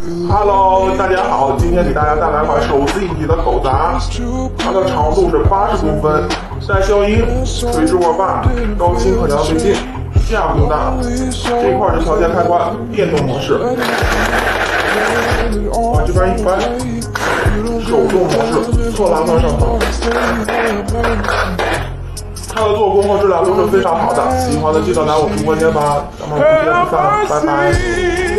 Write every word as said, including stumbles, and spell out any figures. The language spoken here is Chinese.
Hello， 大家好，今天给大家带来款手自一体的狗杂，它的长度是八十公分，带消音，垂直握把，高清可调对镜，下功大。这块是调节开关，电动模式。往这边一翻，手动模式，侧拉向上跑。它的做工和质量都是非常好的，喜欢的记得来我直播间吧，咱们不见不散，拜拜。